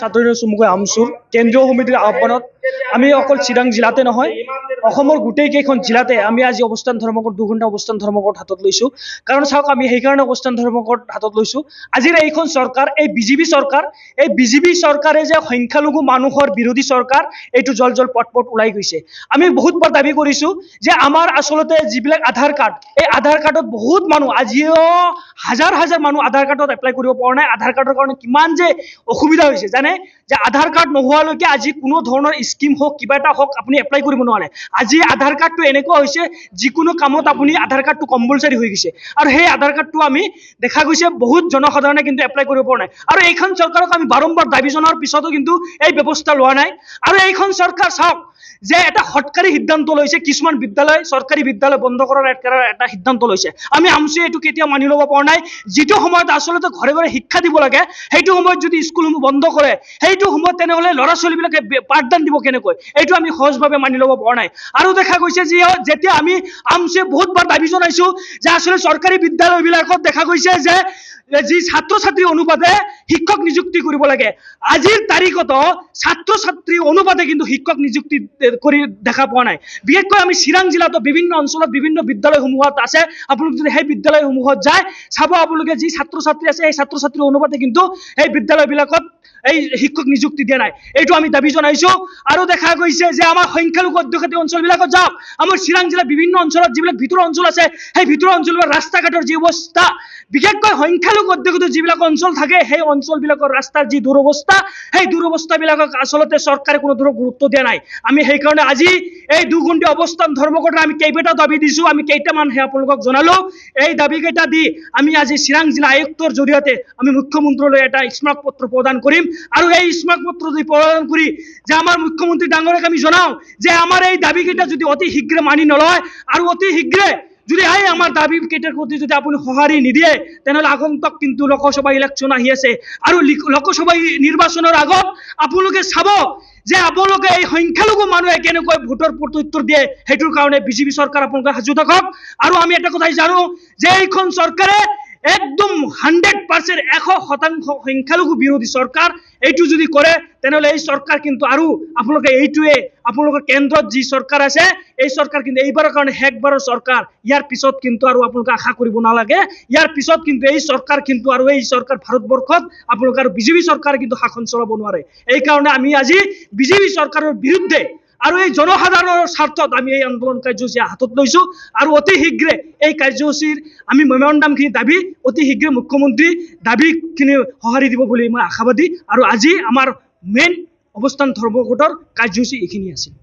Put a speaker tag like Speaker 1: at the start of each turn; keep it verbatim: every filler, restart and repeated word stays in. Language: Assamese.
Speaker 1: ছাত্ৰ চমুকৈ আমচুৰ কেন্দ্ৰীয় সমিতিৰ আহ্বানত আমি অকল চিৰাং জিলাতে নহয় অসমৰ গোটেই কেইখন জিলাতে আমি আজি অৱস্থান ধৰ্মঘট দুঘণ্টা অৱস্থান ধৰ্মঘট হাতত লৈছোঁ। কাৰণ চাওক আমি সেইকাৰণে অৱস্থান ধৰ্মঘট হাতত লৈছোঁ, আজিৰ এইখন চৰকাৰ এই বিজেপি চৰকাৰ এই বিজেপি চৰকাৰে যে সংখ্যালঘু মানুহৰ বিৰোধী চৰকাৰ এইটো জল জল পট পট ওলাই গৈছে। আমি বহুতবাৰ দাবী কৰিছোঁ যে আমাৰ আচলতে যিবিলাক আধাৰ কাৰ্ড এই আধাৰ কাৰ্ডত বহুত মানুহ আজিও হাজাৰ হাজাৰ মানুহ আধাৰ কাৰ্ডত এপ্লাই কৰিব পৰা নাই। আধাৰ কাৰ্ডৰ কাৰণে কিমান যে অসুবিধা হৈছে জানে, যে আধাৰ কাৰ্ড নোহোৱালৈকে আজি কোনো ধৰণৰ স্কিম হওক কিবা এটা হওক আপুনি এপ্লাই কৰিব নোৱাৰে। আজি আধাৰ কাৰ্ডটো এনেকুৱা হৈছে যিকোনো কামত আপুনি আধাৰ কাৰ্ডটো কম্পালচাৰী হৈ গৈছে, আৰু সেই আধাৰ কাৰ্ডটো আমি দেখা গৈছে বহুত জনসাধাৰণে কিন্তু এপ্লাই কৰিব পৰা নাই। আৰু এইখন চৰকাৰক আমি বাৰম্বাৰ দাবী জনাৰ পিছতো কিন্তু এই ব্যৱস্থা লোৱা নাই। আৰু এইখন চৰকাৰ চাওক যে এটা হটকাৰী সিদ্ধান্ত লৈছে, কিছুমান বিদ্যালয় চৰকাৰী বিদ্যালয় বন্ধ কৰাৰ এটা সিদ্ধান্ত লৈছে। আমি আমচুৱে এইটো কেতিয়াও মানি ল'ব পৰা নাই। যিটো সময়ত আচলতে ঘৰে ঘৰে শিক্ষা দিব লাগে সেইটো সময়ত যদি স্কুলসমূহ বন্ধ কৰে সেইটো সময়ত তেনেহ'লে ল'ৰা ছোৱালীবিলাকে পাঠদান দিব কেনেকৈ, এইটো আমি সহজভাৱে মানি ল'ব পৰা নাই। আৰু দেখা গৈছে যে যেতিয়া আমি আমচুৱে বহুতবাৰ দাবী জনাইছোঁ যে আচলতে চৰকাৰী বিদ্যালয়বিলাকত দেখা গৈছে যে যি ছাত্ৰ ছাত্ৰী অনুপাতে শিক্ষক নিযুক্তি কৰিব লাগে, আজিৰ তাৰিখতো ছাত্ৰ ছাত্ৰী অনুপাতে কিন্তু শিক্ষক নিযুক্তি কৰি দেখা পোৱা নাই। বিশেষকৈ আমি চিৰাং জিলাতো বিভিন্ন অঞ্চলত বিভিন্ন বিদ্যালয়সমূহত আছে, আপোনালোকে যদি সেই বিদ্যালয়সমূহত যায় চাব আপোনালোকে যি ছাত্ৰ ছাত্ৰী আছে সেই ছাত্ৰ ছাত্ৰীৰ অনুপাতে কিন্তু এই বিদ্যালয়বিলাকত এই শিক্ষক নিযুক্তি দিয়া নাই। এইটো আমি দাবী জনাইছোঁ। আৰু দেখা গৈছে যে আমাৰ সংখ্যালঘু অধ্যুষিত অঞ্চলবিলাকত যাওক, আমাৰ চিৰাং জিলাৰ বিভিন্ন অঞ্চলত যিবিলাক ভিতৰুৱা অঞ্চল আছে সেই ভিতৰুৱা অঞ্চলৰ ৰাস্তা ঘাটৰ যি অৱস্থা, বিশেষকৈ সংখ্যালঘু অধ্যুষিত যিবিলাক অঞ্চল থাকে সেই অঞ্চলবিলাকৰ ৰাস্তাৰ যি দুৰৱস্থা সেই দুৰৱস্থাবিলাকক আচলতে চৰকাৰে কোনো ধৰণৰ গুৰুত্ব দিয়া নাই। আমি সেইকাৰণে আজি এই দুঘণ্টা অৱস্থান ধৰ্মঘটৰ আমি কেইবাটাও দাবী দিছোঁ, আমি কেইটামানহে আপোনালোকক জনালোঁ। এই দাবীকেইটা দি আমি আজি চিৰাং জিলা আয়ুক্তৰ জৰিয়তে আমি মুখ্যমন্ত্ৰীলৈ এটা স্মাৰক পত্ৰ প্ৰদান কৰিম। আৰু এই স্মাৰক পত্ৰ যদি প্ৰদান কৰি যে আমাৰ মুখ্যমন্ত্ৰী ডাঙৰক আমি জনাওঁ যে আমাৰ এই দাবীকেইটা যদি অতি শীঘ্ৰে মানি নলয় আৰু অতি শীঘ্ৰে যদি এই আমাৰ দাবী কেইটাৰ প্ৰতি যদি আপুনি সঁহাৰি নিদিয়ে তেনেহ'লে আগন্তুক কিন্তু লোকসভা ইলেকশ্যন আহি আছে। আৰু লোকসভা নিৰ্বাচনৰ আগত আপোনালোকে চাব যে আপোনালোকে এই সংখ্যালঘু মানুহে কেনেকৈ ভোটৰ প্ৰত্যুত্তৰ দিয়ে, সেইটোৰ কাৰণে বিজেপি চৰকাৰ আপোনালোকে সাজু থাকক। আৰু আমি এটা কথাই জানো যে এইখন চৰকাৰে একদম হাণ্ড্ৰেড পাৰ্চেণ্ট এশ শতাংশ সংখ্যালঘু বিৰোধী চৰকাৰ। এইটো যদি কৰে তেনেহ'লে এই চৰকাৰ কিন্তু আৰু আপোনালোকে এইটোৱে আপোনালোকৰ কেন্দ্ৰত যি চৰকাৰ আছে এই চৰকাৰ কিন্তু এইবাৰৰ কাৰণে শেষবাৰৰ চৰকাৰ। ইয়াৰ পিছত কিন্তু আৰু আপোনালোকে আশা কৰিব নালাগে। ইয়াৰ পিছত কিন্তু এই চৰকাৰ কিন্তু আৰু এই চৰকাৰ ভাৰতবৰ্ষত আপোনালোকে আৰু বিজেপি চৰকাৰে কিন্তু শাসন চলাব নোৱাৰে। এইকাৰণে আমি আজি বিজেপি চৰকাৰৰ বিৰুদ্ধে আৰু এই জনসাধাৰণৰ স্বাৰ্থত আমি এই আন্দোলন কাৰ্যসূচী হাতত লৈছোঁ। আৰু অতি শীঘ্ৰে এই কাৰ্যসূচীৰ আমি মেমৰেণ্ডামখিনি দাবী অতি শীঘ্ৰে মুখ্যমন্ত্ৰী দাবীখিনি সঁহাৰি দিব বুলি মই আশাবাদী। আৰু আজি আমাৰ মেইন অৱস্থান ধৰ্মঘটৰ কাৰ্যসূচী এইখিনি আছিল।